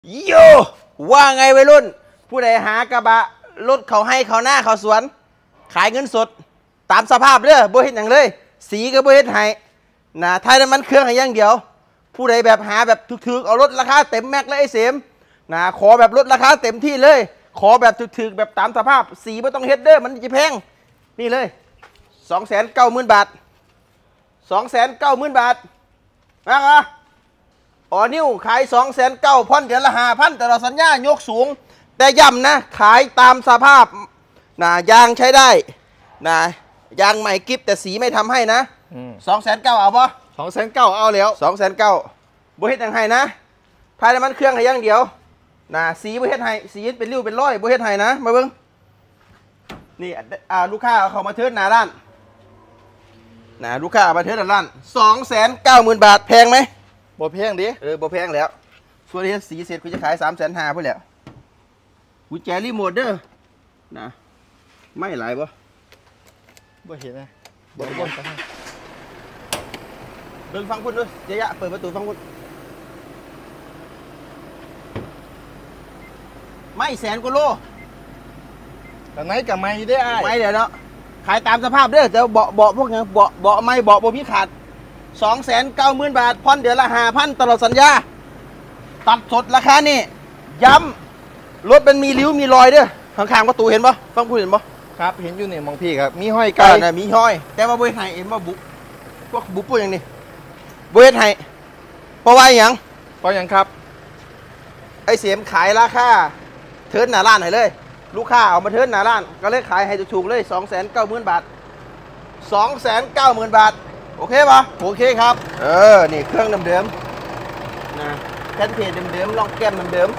โยว่าไงวัยรุ่นผู้ใดหากระบะรถเขาให้เขาหน้าเขาสวนขายเงินสดตามสภาพเด้อบ่เฮ็ดหยังเลยสีก็บ่เฮ็ดให้นะท้ายน้ำมันเครื่องให้อย่างเดียวผู้ใดแบบหาแบบถึกๆเอารถราคาเต็มแม็กเลยไอ้เสมนะขอแบบรถราคาเต็มที่เลยขอแบบถึกๆแบบตามสภาพสีไม่ต้องเฮ็ดเด้อมันจะแพงนี่เลย 290,000 บาท 290,000 บาทนะอ๋อนิ้วขาย290,000พ่อนเดือนละ5,000แต่เราสัญญายกสูงแต่ย้ำนะขายตามสภาพนะยางใช้ได้นะยางใหม่กิฟแต่สีไม่ทำให้นะ290,000เอาปะ 290,000เอาแล้ว 290,000บ่เฮ็ดหยังให้นะภายในมันเครื่องให้อย่างเดียวนะสีบ่เฮ็ดให้สีเป็นริ้วเป็นร้อยบ่เฮ็ดให้นะมาเบิ่งนี่ลูกค้าเขามาเทิร์นหน้าร้านนะลูกค้ามาเทิร์นหน้าร้าน290,000 บาทแพงไหมบ่แพงดิบ่แพงแล้วส่วนที่สีเสร็จคุณจะขาย350,000พุ่นแหละกุญแจรีโมทเด้อนะไม่หลายบ่เห็นนะบ่เดินฟังพุ่นด้วยเจ๊ยะเปิดประตูฟังพุ่นไม่100,000 กว่าโลแต่ไหนกับไม่ได้ไม่เดี๋ยวเนาะขายตามสภาพเด้อแต่เบาะพวกนี้เบาะไม่เบาะบ่พี่ขาด290,000 บาทผ่อนเดือนละ5,000ตลอดสัญญาตัดสดราคานี่ย้ำรถมันมีริ้วมีรอยเด้อข้างๆประตูเห็นปะฟังพูดเห็นปะครับเห็นอยู่เนี่ยมองพี่ครับมีห้อยไก่นะมีห้อยแต่ว่าบุ้ยไห้เห็นว่าบุพวกบุปุ๊อย่างนี้บุ้ยไห้เพราะว่าอย่างครับไอเสียมขายราคาเทิร์นหน้าร้านให้เลยลูกค้าเอามาเทิร์นหน้าร้านก็เลยขายให้ถูกๆเลย290,000 บาท290,000 บาทโอเคปะโอเคครับนี่เครื่องเดิมๆนะแท่นเพจเดิมๆลองแก้มเดิมๆ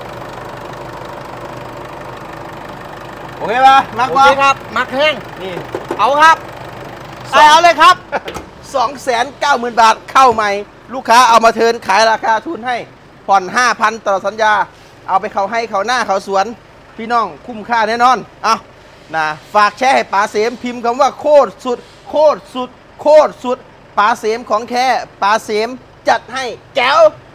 โอเคปะมักวะครับมักแห้งนี่เอาครับเอาเลยครับ290,000 บาทเข้าใหม่ลูกค้าเอามาเทิร์นขายราคาทุนให้ผ่อน 5,000 ต่อสัญญาเอาไปเขาให้เขาหน้าเขาสวนพี่น้องคุ้มค่าแน่นอนเอานะฝากแชร์ให้ป๋าเสมพิมพ์คำว่าโคตรสุดโคตรสุดโคตรสุดป๋าเสมของแค่ป๋าเสมจัดให้แจ๋ว